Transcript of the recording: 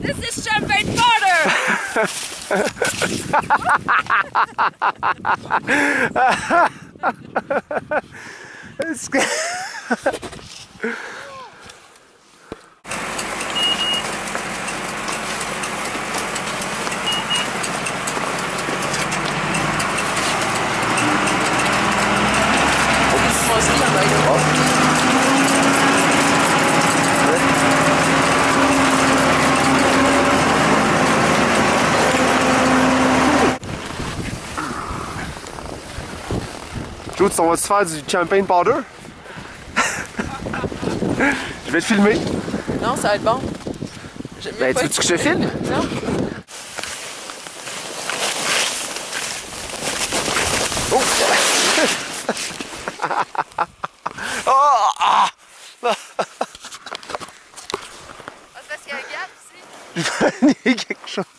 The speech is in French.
This is champagne powder! Joe, tu t'en vas-tu faire du champagne powder? Je vais te filmer. Non, ça va être bon. Ben, tu veux-tu que je te filme? Non. Oh! Oh! Ah! Parce qu'il y a un gap ici. Je vais quelque chose.